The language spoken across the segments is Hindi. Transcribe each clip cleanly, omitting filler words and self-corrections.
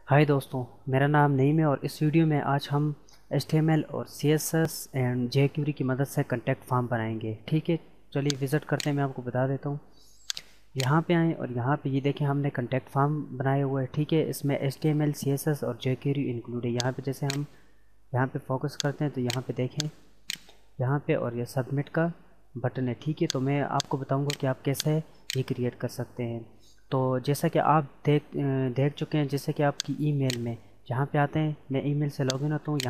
हाय दोस्तों, मेरा नाम नईम है और इस वीडियो में आज हम HTML और CSS एंड jQuery की मदद से कॉन्टैक्ट फॉर्म बनाएंगे। ठीक है, चलिए विज़िट करते हैं। मैं आपको बता देता हूँ। यहाँ पे आएँ और यहाँ पे ये देखें, हमने कॉन्टैक्ट फॉर्म बनाया हुआ है। ठीक है, इसमें HTML, CSS और jQuery इंक्लूड है। यहाँ पे जैसे हम यहाँ पे फोकस करते हैं तो यहाँ पे देखें, यहाँ पे और ये सबमिट का बटन है। ठीक है, तो मैं आपको बताऊंगा कि आप कैसे ये क्रिएट कर सकते हैं। तो जैसा कि आप देख चुके हैं, जैसे कि आपकी ईमेल में जहाँ पे आते हैं, मैं ईमेल से लॉगिन होता हूँ।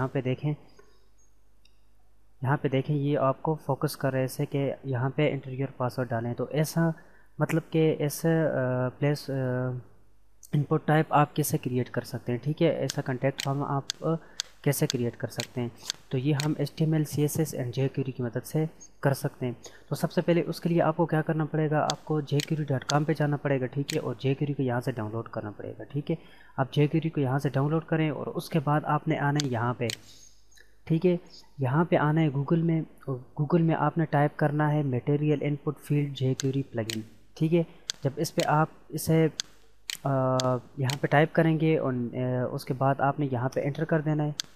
यहाँ पे देखें ये आपको फोकस कर रहे हैं ऐसे कि यहाँ पे एंटर योर पासवर्ड डालें। तो ऐसा मतलब कि ऐसे प्लेस इनपुट टाइप आप कैसे क्रिएट कर सकते हैं। ठीक है, ऐसा कॉन्टैक्ट फॉर्म आप कैसे क्रिएट कर सकते हैं। तो ये हम HTML, CSS एंड jQuery की मदद से कर सकते हैं। तो सबसे पहले उसके लिए आपको क्या करना पड़ेगा, आपको jquery.com पे जाना पड़ेगा। ठीक है, और jQuery को यहाँ से डाउनलोड करना पड़ेगा। ठीक है, आप jQuery को यहाँ से डाउनलोड करें और उसके बाद आपने आना है यहाँ पे। ठीक है, यहाँ पे आना है गूगल में, और गूगल में आपने टाइप करना है material input field jQuery plugin. ठीक है, जब इस पे आप इसे यहाँ पे टाइप करेंगे और उसके बाद आपने यहाँ पे एंटर कर देना है।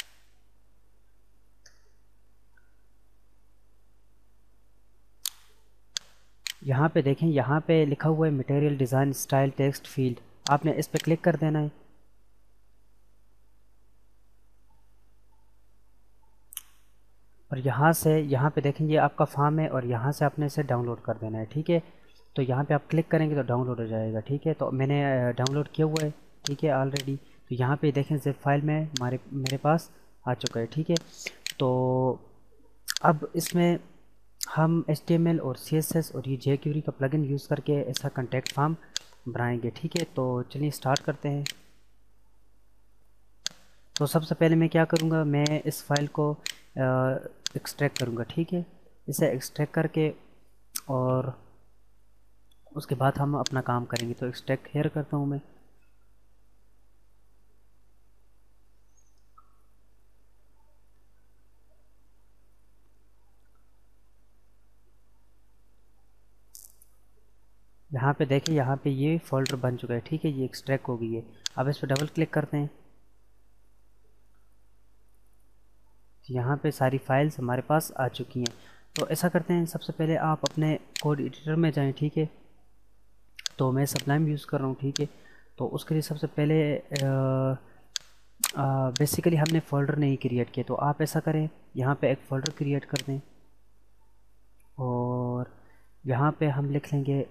यहाँ पे देखें, यहाँ पे लिखा हुआ है material design style text field, आपने इस पे क्लिक कर देना है। और यहाँ पे देखें ये आपका फॉर्म है और यहाँ से आपने इसे डाउनलोड कर देना है। ठीक है, तो यहाँ पे आप क्लिक करेंगे तो डाउनलोड हो जाएगा। ठीक है, तो मैंने डाउनलोड किया हुआ है। ठीक है, ऑलरेडी। तो यहाँ पे देखें ज़िप फाइल में मेरे पास आ चुका है। ठीक है, तो अब इसमें हम HTML और CSS और ये jQuery का प्लगइन यूज़ करके ऐसा कॉन्टैक्ट फॉर्म बनाएंगे। ठीक है, तो चलिए स्टार्ट करते हैं। तो सबसे पहले मैं क्या करूँगा, मैं इस फाइल को एक्सट्रैक्ट करूँगा। ठीक है, इसे एक्सट्रैक्ट करके और उसके बाद हम अपना काम करेंगे। तो एक्सट्रैक्ट हेयर करता हूँ मैं। यहाँ पे देखिए, यहाँ पे ये फोल्डर बन चुका है। ठीक है, ये एक्सट्रैक्ट हो गई है। अब इस पर डबल क्लिक करते हैं। यहाँ पे सारी फाइल्स हमारे पास आ चुकी हैं। तो ऐसा करते हैं, सबसे पहले आप अपने कोड एडिटर में जाएं। ठीक है, तो मैं सब्लाइम यूज़ कर रहा हूँ। ठीक है, तो उसके लिए सबसे पहले बेसिकली हमने फ़ोल्डर नहीं क्रिएट किया, तो आप ऐसा करें, यहाँ पे एक फ़ोल्डर क्रिएट कर दें और यहाँ पे हम लिख लेंगे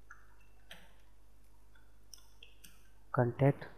कॉन्टैक्ट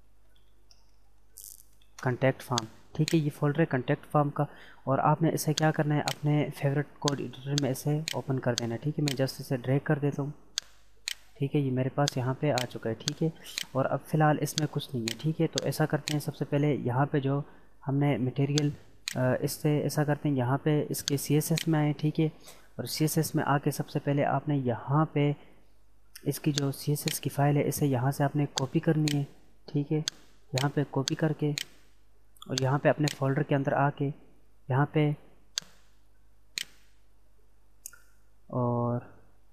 फॉर्म। ठीक है, ये फोल्डर है कॉन्टैक्ट फॉर्म का। और आपने इसे क्या करना है, अपने फेवरेट कोड एडिटर में इसे ओपन कर देना है। ठीक है, मैं जस्ट इसे ड्रैग कर देता हूँ। ठीक है, ये मेरे पास यहाँ पे आ चुका है। ठीक है, और अब फ़िलहाल इसमें कुछ नहीं है। ठीक है, तो ऐसा करते हैं, सबसे पहले यहाँ पे जो हमने मटेरियल इससे ऐसा करते हैं, यहाँ पे इसके CSS में आए। ठीक है, और CSS में आके सबसे पहले आपने यहाँ पे इसकी जो CSS की फ़ाइल है, इसे यहाँ से आपने कॉपी करनी है। ठीक है, यहाँ पे कॉपी करके और यहाँ पे अपने फोल्डर के अंदर आके यहाँ पे और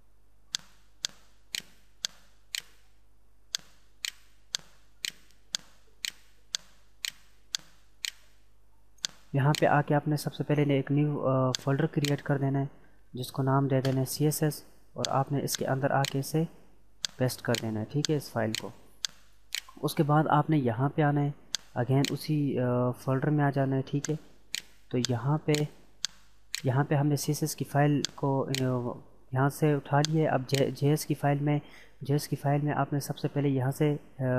यहाँ पे आके आपने सबसे पहले ने एक न्यू फोल्डर क्रिएट कर देना है, जिसको नाम दे देना है CSS, और आपने इसके अंदर आके इसे पेस्ट कर देना है। ठीक है, इस फाइल को। उसके बाद आपने यहाँ पे आना है, अगेन उसी फोल्डर में आ जाना है। ठीक है, तो यहाँ पे हमने CSS की फ़ाइल को यहाँ से उठा लिए। अब JS की फ़ाइल में आपने सबसे पहले यहाँ से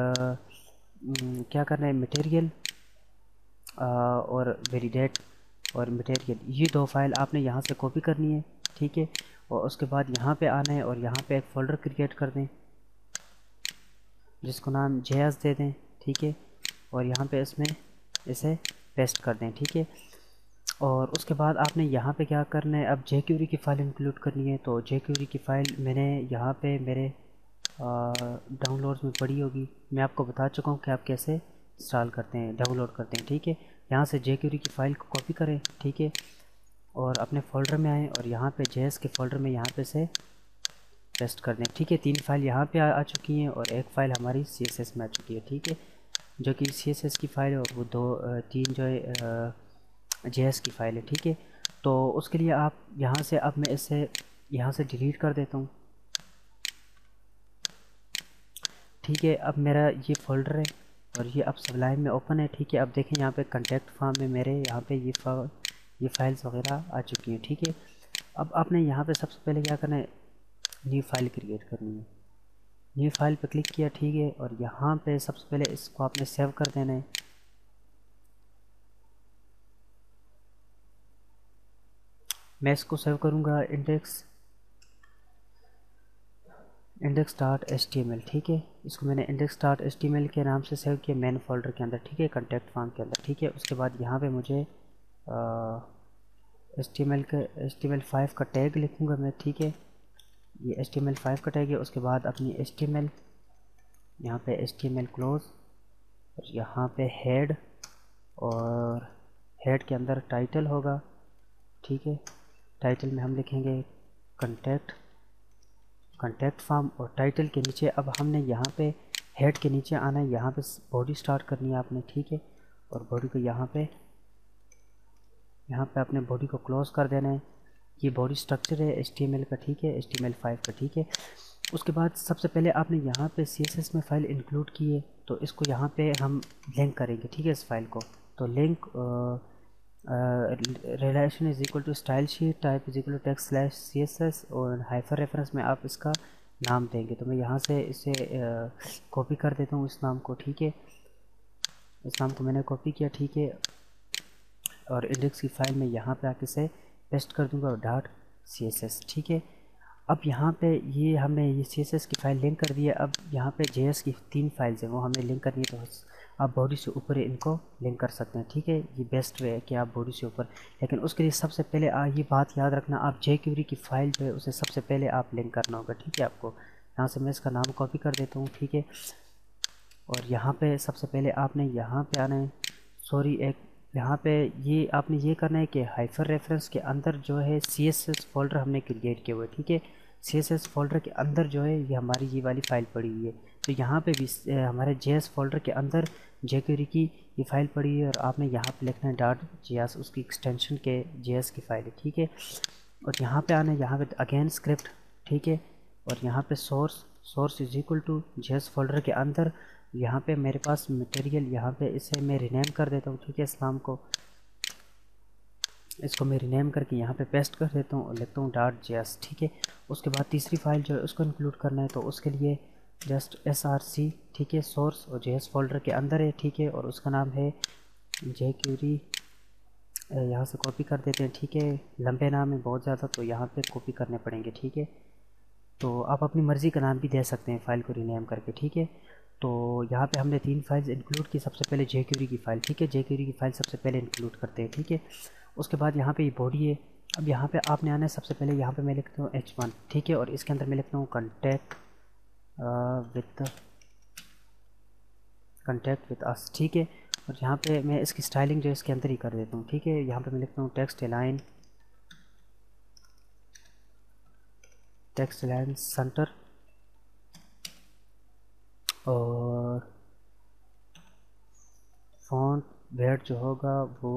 क्या करना है, मटेरियल और वेरीडेट और मटेरियल, ये दो फाइल आपने यहाँ से कॉपी करनी है। ठीक है, और उसके बाद यहाँ पे आना है और यहाँ पे एक फ़ोल्डर क्रिएट कर दें, जिसको नाम JS दे दें। ठीक है, और यहाँ पे इसमें इसे पेस्ट कर दें। ठीक है, और उसके बाद आपने यहाँ पे क्या करना है, अब jQuery की फ़ाइल इंक्लूड करनी है। तो jQuery की फ़ाइल मैंने यहाँ पे मेरे डाउनलोड्स में पड़ी होगी। मैं आपको बता चुका हूँ कि आप कैसे इंस्टॉल करते हैं, डाउनलोड करते हैं। ठीक है, यहाँ से jQuery की फ़ाइल को कॉपी करें। ठीक है, और अपने फ़ोल्डर में आएँ और यहाँ पे JS के फ़ोल्डर में यहाँ पे से पेस्ट कर दें। ठीक है, 3 फाइल यहाँ पे आ चुकी हैं और एक फ़ाइल हमारी CSS में आ चुकी है। ठीक है, जो कि CSS की फ़ाइल है, और वो तीन जो है JS की फ़ाइल है, ठीक है। तो उसके लिए आप यहाँ से, अब मैं इसे यहाँ से डिलीट कर देता हूँ, ठीक है। अब मेरा ये फोल्डर है और ये अब सबलाइन में ओपन है, ठीक है। अब देखें यहाँ पे कॉन्टेक्ट फॉर्म में मेरे यहाँ पे ये फाइल्स वगैरह आ चुकी हैं, ठीक है। अब आपने यहाँ पे सबसे पहले क्या करना है, न्यू फाइल क्रिएट करनी है। न्यू फाइल पे क्लिक किया, ठीक है, और यहाँ पे सबसे पहले इसको आपने सेव कर देना है। मैं इसको सेव करूँगा index.html, ठीक है। इसको मैंने index.html के नाम से सेव किया मेन फोल्डर के अंदर, ठीक है, कॉन्टेक्ट फॉर्म के अंदर, ठीक है। उसके बाद यहाँ पे मुझे HTML5 का टैग लिखूँगा मैं, ठीक है। ये HTML5 का टैग है। उसके बाद अपनी HTML, यहाँ पे HTML क्लोज, और यहाँ पे हेड, और हेड के अंदर टाइटल होगा, ठीक है। टाइटल में हम लिखेंगे कॉन्टेक्ट फॉर्म, और टाइटल के नीचे अब हमने यहाँ पे हेड के नीचे आना है, यहाँ पे बॉडी स्टार्ट करनी है आपने, ठीक है। और बॉडी को यहाँ पे अपने बॉडी को क्लोज कर देना है। ये बॉडी स्ट्रक्चर है HTML का, ठीक है, HTML5 का, ठीक है। उसके बाद सबसे पहले आपने यहाँ पे CSS में फ़ाइल इंक्लूड की है, तो इसको यहाँ पे हम लिंक करेंगे, ठीक है, इस फाइल को। तो link relation is equal to style sheet, type is equal to text slash CSS, और हाइफर रेफरेंस में आप इसका नाम देंगे। तो मैं यहाँ से इसे कॉपी कर देता हूँ, इस नाम को, ठीक है। इस नाम को मैंने कॉपी किया, ठीक है, और इंडेक्स की फ़ाइल में यहाँ पे आके इसे पेस्ट कर दूँगा, और .css, ठीक है। अब यहाँ पे ये हमने ये CSS की फ़ाइल लिंक कर दी है। अब यहाँ पे JS की 3 फाइल्स हैं, वो हमें लिंक करनी है, तो आप बॉडी से ऊपर इनको लिंक कर सकते हैं, ठीक है। ये बेस्ट वे है कि आप बॉडी से ऊपर, लेकिन उसके लिए सबसे पहले ये बात याद रखना, आप jQuery की फ़ाइल जो है उसे सबसे पहले आप लिंक करना होगा, ठीक है। आपको यहाँ से मैं इसका नाम कॉपी कर देता हूँ, ठीक है। और यहाँ पे सबसे पहले आपने यहाँ पे आना है, सॉरी, एक यहाँ पे ये आपने ये करना है कि हाइफर रेफरेंस के अंदर जो है CSS फोल्डर हमने क्रिएट किया हुआ है, ठीक है। CSS फोल्डर के अंदर जो है ये हमारी ये वाली फ़ाइल पड़ी हुई है, तो यहाँ पे भी हमारे JS फोल्डर के अंदर jQuery की ये फ़ाइल पड़ी है, और आपने यहाँ पे लिखना है .js, उसकी एक्सटेंशन के JS की फ़ाइल है, ठीक है। और यहाँ पे आना है, यहाँ पे अगेन स्क्रिप्ट, ठीक है, और यहाँ पे source is equal to JS folder के अंदर यहाँ पे मेरे पास मटेरियल, यहाँ पे इसे मैं रिनेम कर देता हूँ, ठीक है। इस्लाम को, इसको मैं रिनेम करके यहाँ पे पेस्ट कर देता हूँ और लिखता हूँ .js, ठीक है। उसके बाद तीसरी फाइल जो है उसको इंक्लूड करना है, तो उसके लिए जस्ट src, ठीक है, सोर्स और JS फोल्डर के अंदर है, ठीक है, और उसका नाम है jQuery। यहाँ से कॉपी कर देते हैं, ठीक है, लंबे नाम है बहुत ज़्यादा, तो यहाँ पे कॉपी करने पड़ेंगे, ठीक है। तो आप अपनी मर्ज़ी का नाम भी दे सकते हैं फ़ाइल को रिनेम करके, ठीक है। तो यहाँ पे हमने 3 फाइल्स इंक्लूड की। सबसे पहले jQuery की फ़ाइल, ठीक है, jQuery की फ़ाइल सबसे पहले इंक्लूड करते हैं, ठीक है। उसके बाद यहाँ पे ये बॉडी है। अब यहाँ पे आपने आना है, सबसे पहले यहाँ पे मैं लिखता हूँ h1, ठीक है, और इसके अंदर मैं लिखता हूँ कॉन्टैक्ट विद अस, ठीक है। और यहाँ पे मैं इसकी स्टाइलिंग जो है इसके अंदर ही कर देता हूँ, ठीक है। यहाँ पे मैं लिखता हूँ टेक्स्ट अलाइन सेंटर, और फॉन्ट वेट जो होगा वो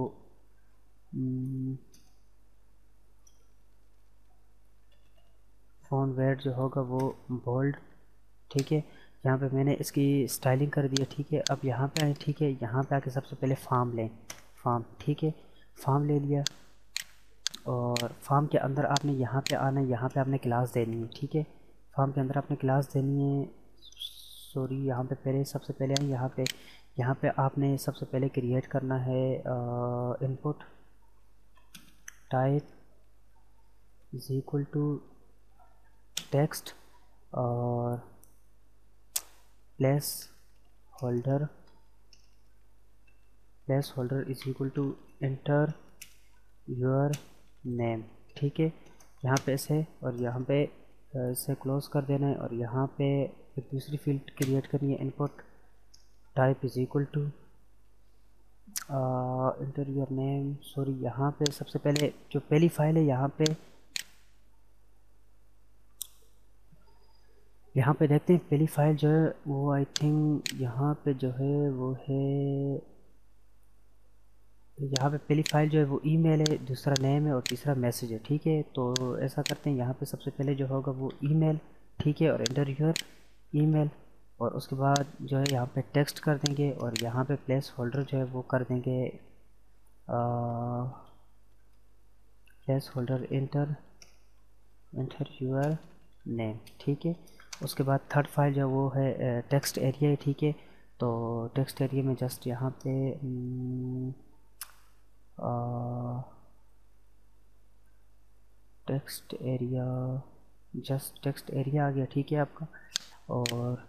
बोल्ड, ठीक है। यहाँ पे मैंने इसकी स्टाइलिंग कर दी है, ठीक है। अब यहाँ पे आए, ठीक है, यहाँ पे आके सबसे पहले फॉर्म, ठीक है, फॉर्म ले लिया, और फॉर्म के अंदर आपने यहाँ पे आना है, यहाँ पे आपने क्लास देनी है, ठीक है। फॉर्म के अंदर आपने क्लास देनी है, सॉरी, यहाँ पे पहले सबसे पहले आए, यहाँ पे आपने सबसे पहले क्रिएट करना है input type is equal to text, और placeholder is equal to enter your name, ठीक है। यहाँ पे इसे, और यहाँ पे इसे क्लोज कर देना है, और यहाँ पे एक दूसरी फील्ड क्रिएट करनी है, input type is equal to enter your name, sorry, यहाँ पे सबसे पहले जो पहली फाइल है, यहाँ पे यहाँ पे देखते हैं पहली फाइल जो है वो आई थिंक यहाँ पे जो है वो है, यहाँ पे पहली फाइल जो है वो ईमेल है, दूसरा नेम है और तीसरा मैसेज है। ठीक है, तो ऐसा करते हैं, यहाँ पे सबसे पहले जो होगा वो ईमेल। ठीक है, और एंटर योर ईमेल, और उसके बाद जो है यहाँ पे टेक्स्ट कर देंगे, और यहाँ पे प्लेस होल्डर जो है वो कर देंगे placeholder enter your name. ठीक है, उसके बाद थर्ड फाइल जो वो है टेक्स्ट एरिया है। ठीक है, तो टेक्स्ट एरिया में जस्ट यहाँ पे text area, just text area आ गया। ठीक है आपका, और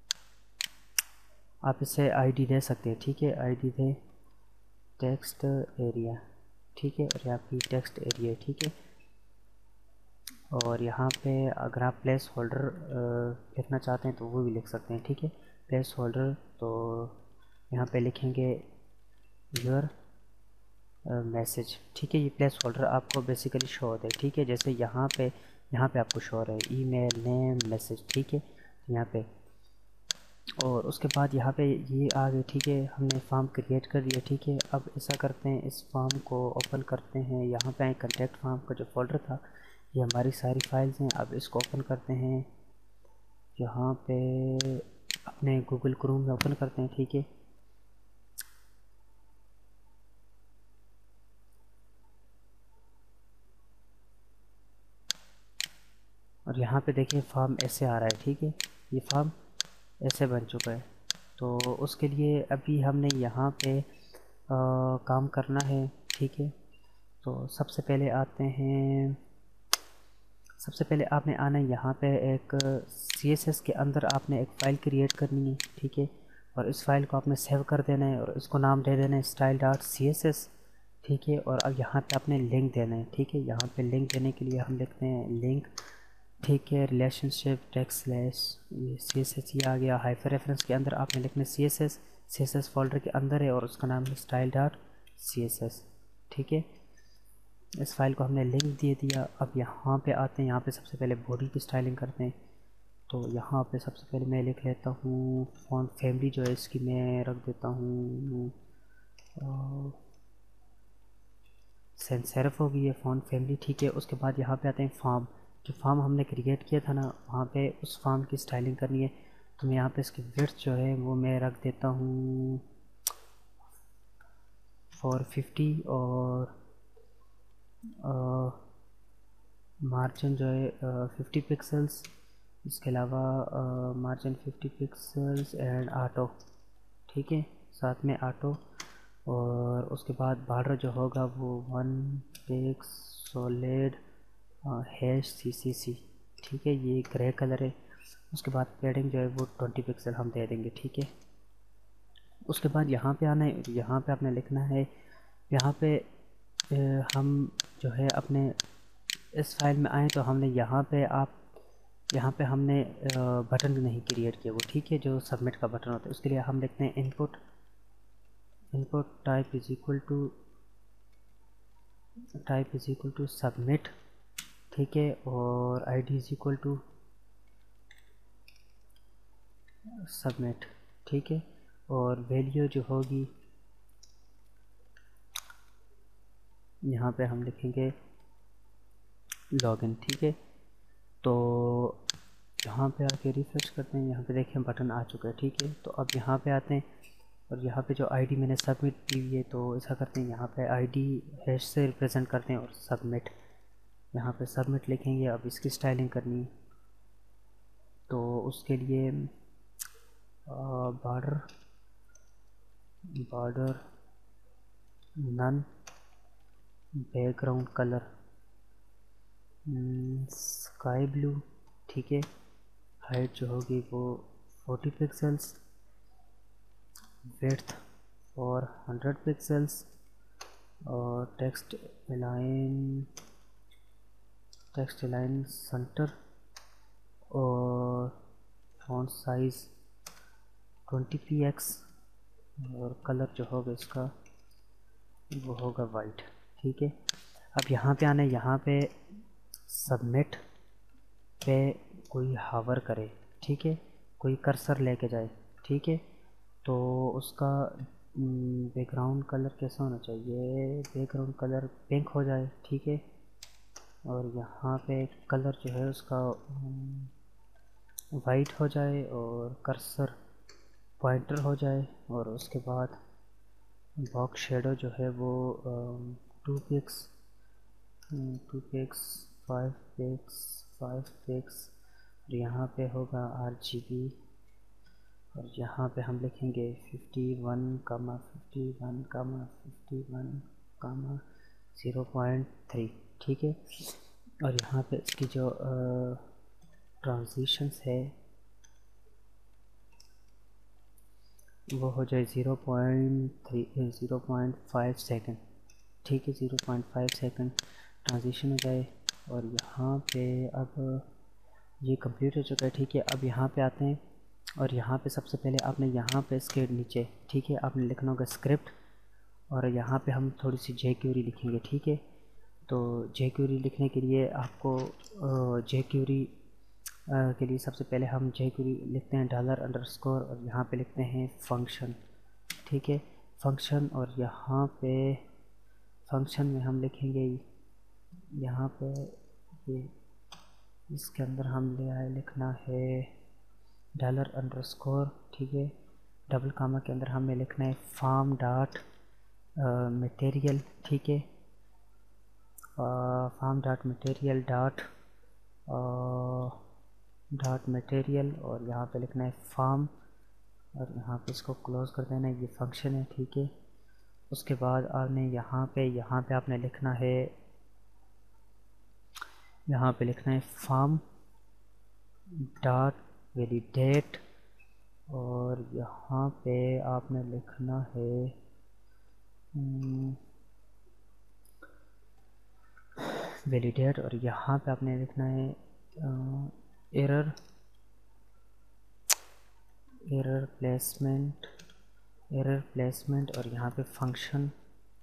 आप इसे आईडी दे सकते हैं। ठीक है, आईडी दे टेक्स्ट एरिया। ठीक है, और यहाँ पे टेक्स्ट एरिया। ठीक है, और यहाँ पे अगर आप प्लेस होल्डर लिखना चाहते हैं तो वो भी लिख सकते हैं। ठीक है, प्लेस होल्डर, तो यहाँ पे लिखेंगे योर मैसेज। ठीक है, ये प्लेस होल्डर आपको बेसिकली शो होता है। ठीक है, जैसे यहाँ पे आपको शो हो रहा है ईमेल नेम मैसेज। ठीक है, यहाँ पे, और उसके बाद यहाँ पे ये आ गए। ठीक है, हमने फॉर्म क्रिएट कर दिया। ठीक है, अब ऐसा करते हैं, इस फॉर्म को ओपन करते हैं। यहाँ पे कंटेक्ट फॉर्म का जो फोल्डर था, ये हमारी सारी फाइल्स हैं। अब इसको ओपन करते हैं, यहाँ पे अपने गूगल क्रोम में ओपन करते हैं। ठीक है, और यहाँ पे देखिए फॉर्म ऐसे आ रहा है। ठीक है, ये फॉर्म ऐसे बन चुका है। तो उसके लिए अभी हमने यहाँ पे काम करना है। ठीक है, तो सबसे पहले आते हैं, सबसे पहले आपने आना है यहाँ पे एक CSS के अंदर आपने एक फ़ाइल क्रिएट करनी है। ठीक है, और इस फाइल को आपने सेव कर देना है, और इसको नाम दे देना है style.css। ठीक है, और अब यहाँ पे आपने लिंक देना है। ठीक है, यहाँ पे लिंक देने के लिए हम लिखते हैं लिंक। ठीक है, रिलेशनशिप टेक्स्ट स्लैश CSS, ये आ गया। हाइफर रेफरेंस के अंदर आपने लिखना है CSS फोल्डर के अंदर है, और उसका नाम है style.css। ठीक है, इस फाइल को हमने लिंक दे दिया। अब यहाँ पे आते हैं, यहाँ पे सबसे पहले बॉडी की स्टाइलिंग करते हैं। तो यहाँ पे सबसे पहले मैं लिख लेता हूँ फॉन्ट फैमिली जो है इसकी मैं रख देता हूँ सेंस सेरिफ हो गई है फॉन्ट फैमिली। ठीक है, उसके बाद यहाँ पे आते हैं फॉर्म, जो फॉर्म हमने क्रिएट किया था ना, वहाँ पे उस फॉर्म की स्टाइलिंग करनी है। तो मैं यहाँ पे इसकी विड्थ जो है वो मैं रख देता हूँ 450, और मार्जिन जो है 50 पिक्सल्स। इसके अलावा मार्जिन 50 पिक्सल्स एंड ऑटो। ठीक है, साथ में ऑटो, और उसके बाद बॉर्डर जो होगा वो 1 पिक्स सॉलिड हैश CCC। ठीक है, ये ग्रे कलर है। उसके बाद पैडिंग जो है वो 20 पिक्सल हम दे देंगे। ठीक है, उसके बाद यहाँ पे आना है, यहाँ पे आपने लिखना है, यहाँ पे हम जो है अपने इस फाइल में आए तो हमने यहाँ पे हमने बटन नहीं क्रिएट किया वो। ठीक है, जो सबमिट का बटन होता है, उसके लिए हम लिखते हैं input type is equal to submit. ठीक है, और ID is equal to submit. ठीक है, और वैल्यू जो होगी यहाँ पे हम लिखेंगे लॉगिन। ठीक है, तो यहाँ पे आके रिफ्रेश करते हैं, यहाँ पे देखें बटन आ चुका है। ठीक है, तो अब यहाँ पे आते हैं, और यहाँ पे जो ID मैंने सबमिट की हुई है, तो ऐसा करते हैं, यहाँ पे ID हैश से रिप्रेजेंट करते हैं, और सबमिट, यहाँ पे सबमिट लिखेंगे। अब इसकी स्टाइलिंग करनी है, तो उसके लिए border none background colour sky blue. ठीक है, हाइट जो होगी वो 40 पिक्सल्स, विड्थ और 100 पिक्सल्स, और टेक्स्ट अलाइन सेंटर, और फॉन्ट साइज 20px, और कलर जो होगा इसका वो होगा वाइट। ठीक है, अब यहाँ पे आना है, यहाँ पे सबमिट पे कोई हावर करे। ठीक है, कोई कर्सर लेके जाए, ठीक है। तो उसका बैकग्राउंड कलर कैसा होना चाहिए, बैकग्राउंड कलर पिंक हो जाए, ठीक है। और यहाँ पे कलर जो है उसका वाइट हो जाए और कर्सर पॉइंटर हो जाए। और उसके बाद बॉक्स शेडो जो है वो 2 पिक्स 2 पिक्स 5 पिक्स 5 पिक्स। और यहाँ पे होगा RGB। और यहाँ पे हम लिखेंगे 51,51,51,0.3, ठीक है। और यहाँ पे इसकी जो ट्रांजिशंस है वो हो जाए 0.5 सेकंड, ठीक है। 0.5 सेकंड ट्रांजिशन हो जाए। और यहाँ पे अब ये कंप्लीट हो चुका है, ठीक है। अब यहाँ पे आते हैं और यहाँ पे सबसे पहले आपने यहाँ पे इसके नीचे, ठीक है, आपने लिखना होगा स्क्रिप्ट। और यहाँ पे हम थोड़ी सी jQuery लिखेंगे, ठीक है। तो jQuery लिखने के लिए आपको jQuery के लिए सबसे पहले हम jQuery लिखते हैं $_ और यहाँ पे लिखते हैं फंक्शन, ठीक है, फंक्शन। और यहाँ पे फंक्शन में हम लिखेंगे यहाँ पे ये इसके अंदर हम लिखना है $_, ठीक है। डबल कामा के अंदर हमें लिखना है फार्म डॉट मटेरियल, ठीक है। Form dot material dot material. और यहाँ पे लिखना है फार्म। और यहाँ पे इसको क्लोज कर देना है, ये फंक्शन है, ठीक है। उसके बाद आपने यहाँ पे आपने लिखना है, यहाँ पे लिखना है फार्म डॉट वैलिडेट। और यहाँ पे आपने लिखना है वैलिडेट। और यहाँ पे आपने लिखना है एरर प्लेसमेंट। और यहाँ पे फंक्शन,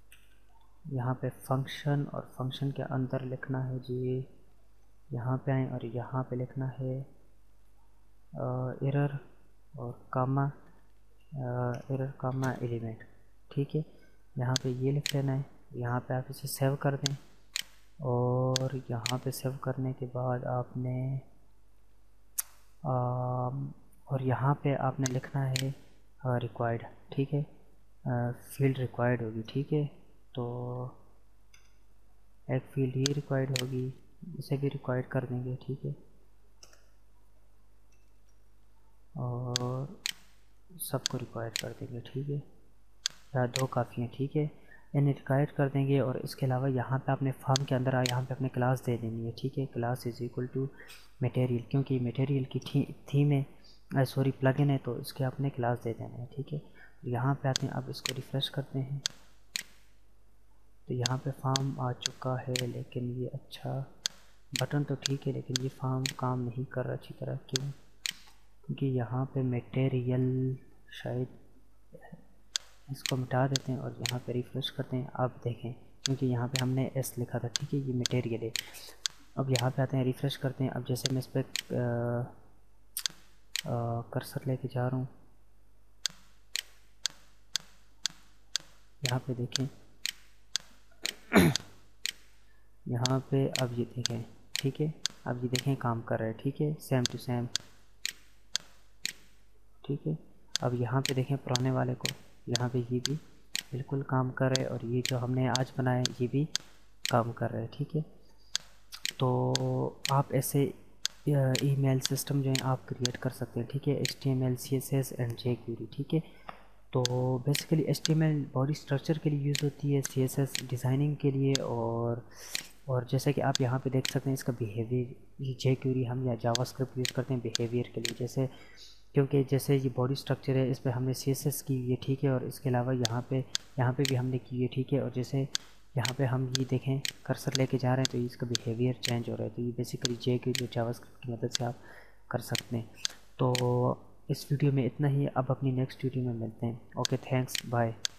और फंक्शन के अंदर लिखना है जी, यहाँ पे आए और यहाँ पे लिखना है एरर और कामा एलिमेंट, ठीक है। यहाँ पे ये लिख लेना है। यहाँ पे आप इसे सेव कर दें। और यहाँ पे सेव करने के बाद आपने और यहाँ पे आपने लिखना है रिक्वायर्ड, ठीक है। फील्ड रिक्वायर्ड होगी, ठीक है। तो एक फील्ड ही रिक्वायर्ड होगी, इसे भी रिक्वायर्ड कर देंगे, ठीक है। और सबको रिक्वायर्ड कर देंगे, ठीक है। या 2 काफ़ी हैं, ठीक है। इन्हें रिक्वायर्ड कर देंगे। और इसके अलावा यहाँ पे आपने फॉर्म के अंदर यहाँ पे अपने क्लास दे देनी है, ठीक है। Class is equal to material, क्योंकि मटेरियल की थीम है, सॉरी प्लगइन है, तो इसके आपने क्लास दे देना है, ठीक है। यहाँ पे आते हैं, अब इसको रिफ्रेश करते हैं तो यहाँ पे फॉर्म आ चुका है। लेकिन ये अच्छा बटन तो ठीक है, लेकिन ये फॉर्म काम नहीं कर रहा अच्छी तरह, क्यों? क्योंकि यहाँ पे मटेरियल, शायद इसको मिटा देते हैं और यहाँ पे रिफ्रेश करते हैं। आप देखें, क्योंकि यहाँ पे हमने एस लिखा था, ठीक है, ये मटेरियल है। अब यहाँ पे आते हैं, रिफ्रेश करते हैं। अब जैसे मैं इस पर कर्सर लेके जा रहा हूँ, यहाँ पे देखें यहाँ पे अब ये देखें, ठीक है। अब ये देखें काम कर रहा है, ठीक है, सेम टू सेम, ठीक है। अब यहाँ पे देखें पुराने वाले को, यहाँ पे ये भी बिल्कुल काम कर रहा है। और ये जो हमने आज बनाया ये भी काम कर रहा है, ठीक है। तो आप ऐसे ईमेल सिस्टम जो है आप क्रिएट कर सकते हैं, ठीक है। HTML CSS एंड jQuery, ठीक है। तो बेसिकली HTML बॉडी स्ट्रक्चर के लिए यूज़ होती है, CSS डिज़ाइनिंग के लिए। और जैसे कि आप यहाँ पे देख सकते हैं इसका बिहेवियर, jQuery हम या जावास्क्रिप्ट यूज़ करते हैं बिहेवियर के लिए, जैसे क्योंकि जैसे ये बॉडी स्ट्रक्चर है, इस पर हमने CSS की हुई है, ठीक है। और इसके अलावा यहाँ पे भी हमने की है, ठीक है। और जैसे यहाँ पे हम ये देखें कर्सर लेके जा रहे हैं तो इसका बिहेवियर चेंज हो रहा है। तो ये बेसिकली jQuery और जावास्क्रिप्ट की मदद से आप कर सकते हैं। तो इस वीडियो में इतना ही, अब अपनी नेक्स्ट वीडियो में मिलते हैं। Okay, thanks, bye.